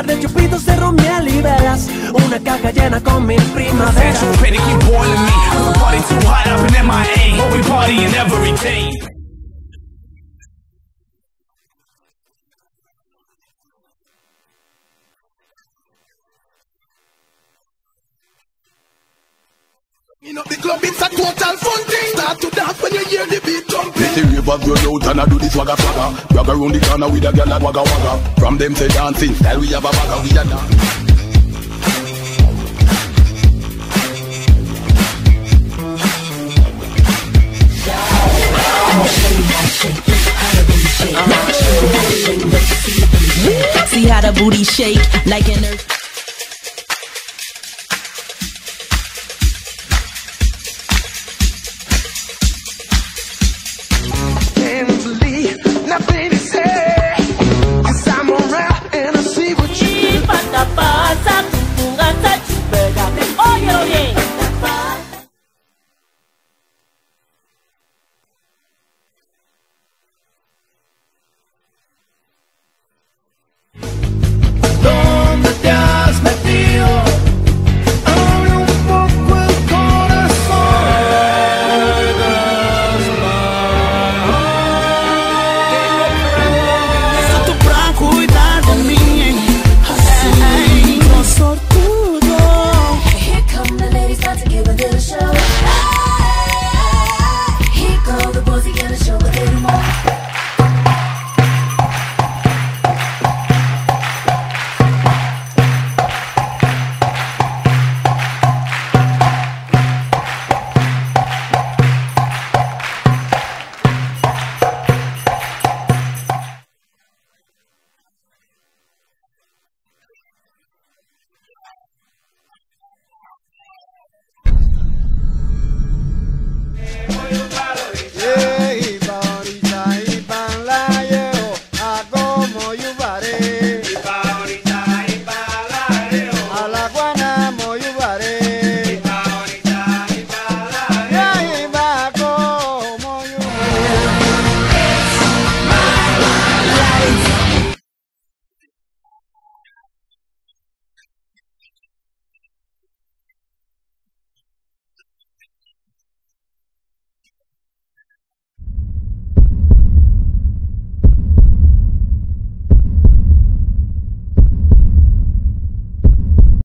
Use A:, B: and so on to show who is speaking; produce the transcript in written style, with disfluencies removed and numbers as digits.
A: par de chupitos de romiel y velas, una caja llena con mil primaveras.
B: Central Pity keep boiling me. The party too hot up in MIA, but we partying every day.
C: In up the club, it's a total fun thing. Start to dance when you hear the beat jumping. Let the rave of your out and I do this wagga swagga. Wagga round the corner with a girl and wagga wagga. From them say dancing style, we have a bagga, we a dance.
D: See how the booty shake like an earth.